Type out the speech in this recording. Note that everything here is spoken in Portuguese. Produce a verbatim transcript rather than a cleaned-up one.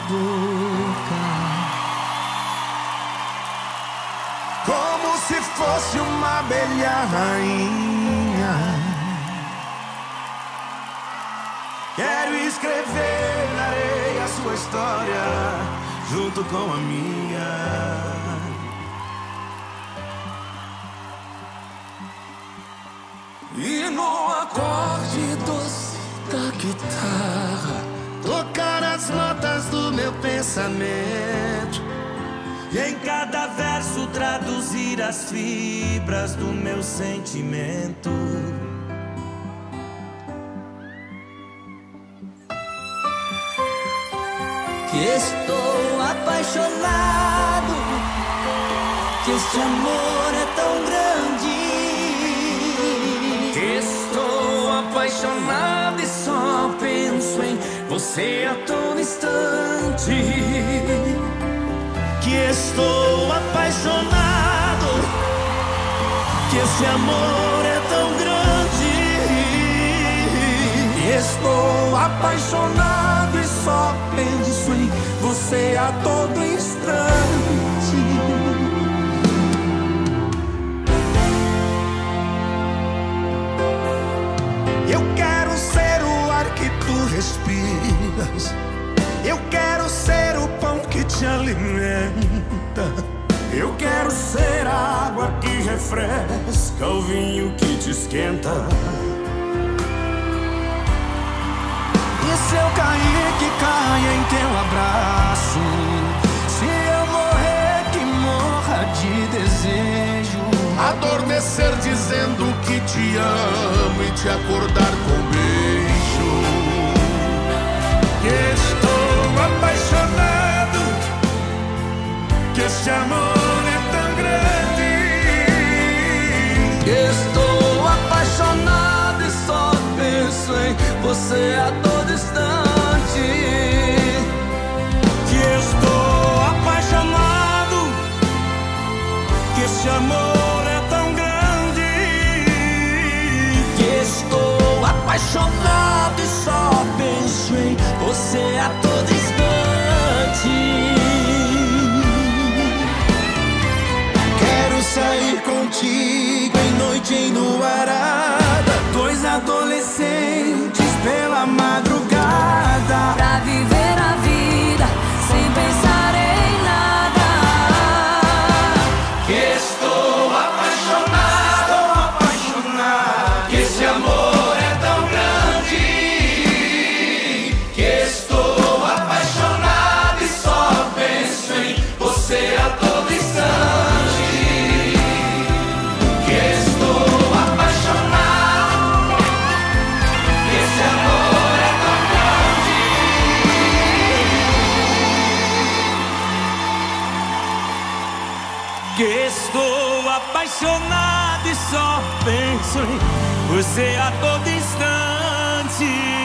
boca, como se fosse uma abelha rainha. Quero escrever na areia a sua história junto com a minha. e no acorde doce da guitarra Tocar as notas do meu pensamento, e em cada verso traduzir as fibras do meu sentimento. Que estou apaixonado, que este amor é tão grande. Que estou apaixonado e só penso em você a todo instante. que estou apaixonado, que esse amor é tão grande. Que estou apaixonado e só penso em você a todo instante. Eu quero ser o ar que tu respiras, eu quero ser o pão que te alimenta, Eu quero ser a água que refresca, o vinho que te esquenta. e se eu cair, que caia em teu abraço, Se eu morrer, que morra de desejo. adormecer dizendo que te amo e te acordar com um beijo. Que estou apaixonado, que este amor é tão grande. Que estou apaixonado e só penso em você a todo instante. Que estou apaixonado, que este amor é tão grande. Que estou apaixonado e só penso em você a todo instante. Quero sair contigo em noite enluarada, Dois adolescentes pela madrugada, Pra viver a vida sem pensar em nada. que estou apaixonado, apaixonado, que esse amor é tão grande. Que estou apaixonado e só penso em você a todo instante. Que estou apaixonado, que esse amor é tão grande. que estou apaixonado e só penso em você a todo instante.